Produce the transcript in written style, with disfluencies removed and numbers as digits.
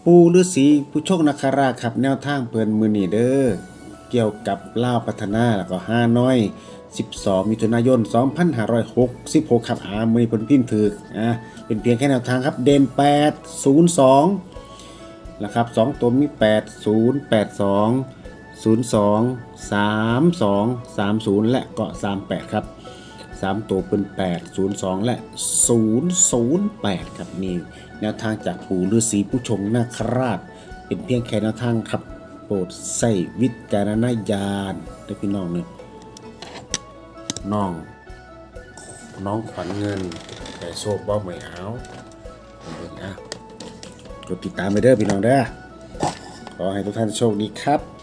ปู่ฤาษีผู้โชคนาคราชครับแนวทางเปิ่นมือนีเด้อเกี่ยวกับลาวพัฒนาแล้วก็ฮานอย12มิถุนายน2566ครับมือเพิ่นพิมพ์ถูกเป็นเพียงแค่แนวทางครับเด่น802นะครับ2ตัวมี8082 02 32 30และก็38ครับ3ตัวเป็น802และ008ครับนี่แนวทางจากปู่ฤาษีผู้ชงนาคราชเป็นเพียงแค่แนวทางครับโปรดใช้วิจารณญาณด้วยพี่น้องเนี่ยน้องขวัญเงินแต่โชคบ่ไม่เอากดติดตามไปเด้อพี่น้องเด้อขอให้ทุกท่านโชคดีครับ